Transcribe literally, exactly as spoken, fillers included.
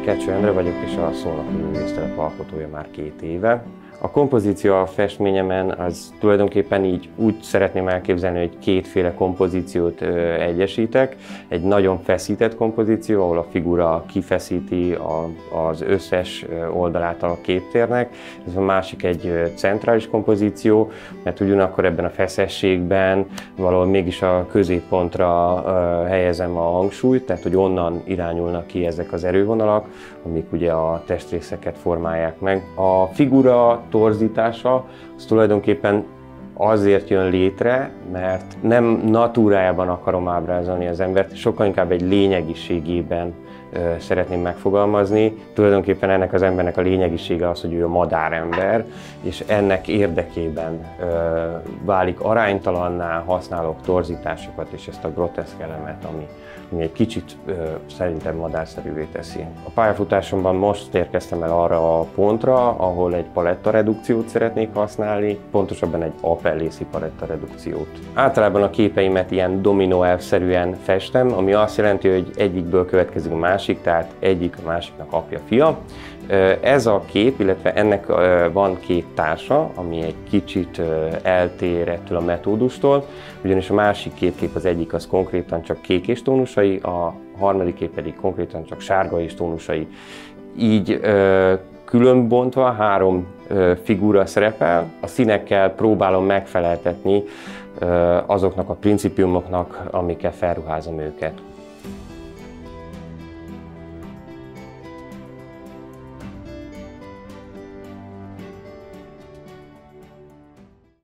Kecső Endre vagyok, és a Szolnoki Művésztelep alkotója már két éve. A kompozíció a festményemen az tulajdonképpen így úgy szeretném elképzelni, hogy kétféle kompozíciót ö, egyesítek. Egy nagyon feszített kompozíció, ahol a figura kifeszíti a, az összes oldalát a képtérnek. Ez a másik egy centrális kompozíció, mert ugyanakkor ebben a feszességben valahol mégis a középpontra ö, helyezem a hangsúlyt, tehát hogy onnan irányulnak ki ezek az erővonalak, amik ugye a testrészeket formálják meg. A figura torzítása az tulajdonképpen azért jön létre, mert nem natúrájában akarom ábrázolni az embert, sokkal inkább egy lényegiségében ö, szeretném megfogalmazni. Tulajdonképpen ennek az embernek a lényegisége az, hogy ő a madárember, és ennek érdekében ö, válik aránytalanná, használok torzításokat és ezt a groteszk elemet, ami, ami egy kicsit ö, szerintem madárszerűvé teszi. A pályafutásomban most érkeztem el arra a pontra, ahol egy paletta redukciót szeretnék használni, pontosabban egy apellészi paletta redukciót. Általában a képeimet ilyen dominó elvszerűen festem, ami azt jelenti, hogy egyikből következik a másik, tehát egyik a másiknak apja, fia. Ez a kép, illetve ennek van két társa, ami egy kicsit eltér ettől a metódustól, ugyanis a másik két kép, az egyik az konkrétan csak kék és tónusai, a harmadik kép pedig konkrétan csak sárga és tónusai. Így különbontva három figura szerepel, a színekkel próbálom megfeleltetni azoknak a principiumoknak, amikkel felruházom őket.